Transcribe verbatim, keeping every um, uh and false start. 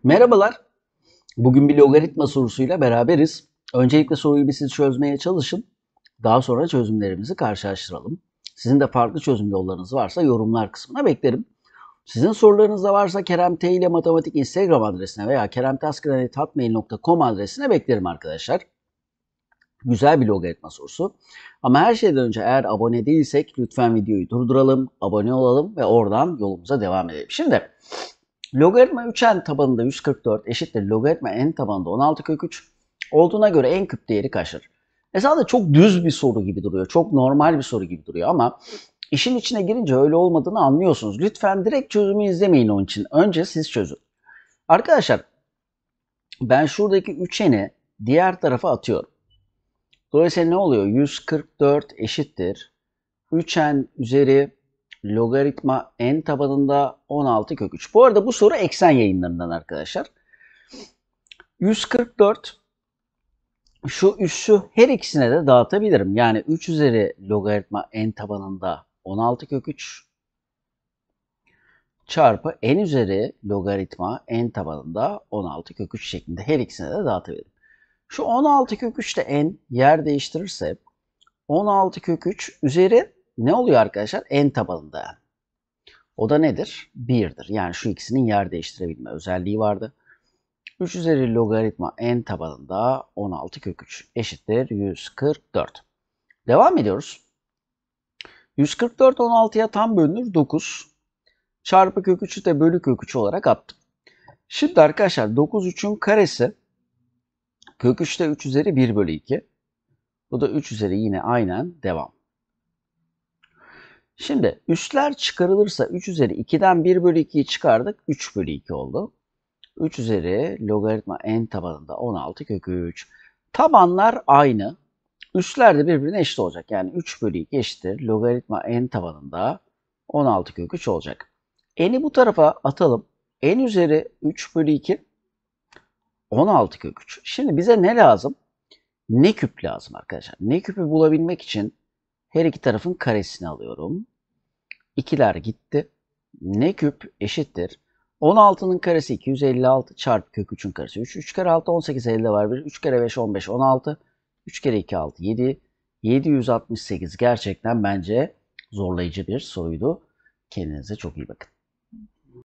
Merhabalar. Bugün bir logaritma sorusuyla beraberiz. Öncelikle soruyu bir siz çözmeye çalışın. Daha sonra çözümlerimizi karşılaştıralım. Sizin de farklı çözüm yollarınız varsa yorumlar kısmına beklerim. Sizin sorularınız da varsa Kerem T ile Matematik Instagram adresine veya keremtaskren at hotmail nokta com adresine beklerim arkadaşlar. Güzel bir logaritma sorusu. Ama her şeyden önce eğer abone değilsek lütfen videoyu durduralım, abone olalım ve oradan yolumuza devam edelim. Şimdi logaritma üç n tabanında yüz kırk dört eşittir logaritma n tabanında on altı kök üç olduğuna göre en küp değeri kaçtır? Esasında çok düz bir soru gibi duruyor. Çok normal bir soru gibi duruyor ama işin içine girince öyle olmadığını anlıyorsunuz. Lütfen direkt çözümü izlemeyin onun için. Önce siz çözün. Arkadaşlar ben şuradaki üç n'i diğer tarafa atıyorum. Dolayısıyla ne oluyor? yüz kırk dört eşittir üç n üzeri logaritma n tabanında on altı kök üç. Bu arada bu soru Eksen Yayınlarından arkadaşlar. yüz kırk dört şu üssü her ikisine de dağıtabilirim. Yani üç üzeri logaritma n tabanında on altı kök üç çarpı n üzeri logaritma n tabanında on altı kök üç şeklinde her ikisine de dağıtabilirim. Şu on altı kök üç ile n yer değiştirirse on altı kök üç üzeri ne oluyor arkadaşlar? N tabanında yani. O da nedir? bir'dir. Yani şu ikisinin yer değiştirebilme özelliği vardı. üç üzeri logaritma n tabanında on altı kök üç eşittir yüz kırk dört. Devam ediyoruz. yüz kırk dört on altıya tam bölünür dokuz. Çarpı kök üçü de bölü kök üç olarak attım. Şimdi arkadaşlar dokuz üçün karesi kök üç de üç üzeri bir bölü iki. Bu da üç üzeri yine aynen devam. Şimdi üsler çıkarılırsa üç üzeri iki'den bir bölü iki'yi çıkardık. üç bölü iki oldu. üç üzeri logaritma n tabanında on altı kök üç. Tabanlar aynı. Üsler de birbirine eşit olacak. Yani üç bölü iki eşittir logaritma n tabanında on altı kök üç olacak. N'i bu tarafa atalım. N üzeri üç bölü iki on altı kök üç. Şimdi bize ne lazım? Ne küp lazım arkadaşlar. Ne küpü bulabilmek için her iki tarafın karesini alıyorum. iki'ler gitti. Ne küp eşittir. on altı'nın karesi iki yüz elli altı çarpı kök üçün karesi üç. üç kere altı on sekiz elde var bir. üç kere beş on beş on altı. üç kere iki altı yedi. yedi yüz altmış sekiz gerçekten bence zorlayıcı bir soruydu. Kendinize çok iyi bakın.